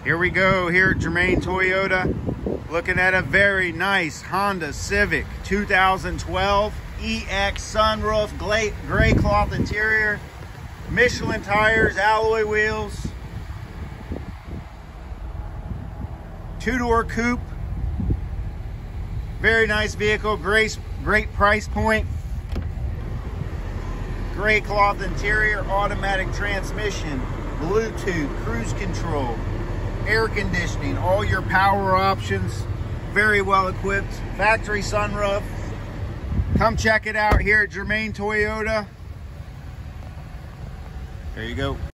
Here we go, here at Germain Toyota, looking at a very nice Honda Civic 2012 EX sunroof, gray cloth interior, Michelin tires, alloy wheels, two-door coupe. Very nice vehicle, great price point. Gray cloth interior, automatic transmission, Bluetooth, cruise control, air conditioning, all your power options, very well equipped, factory sunroof. Come check it out here at Germain Toyota. There you go.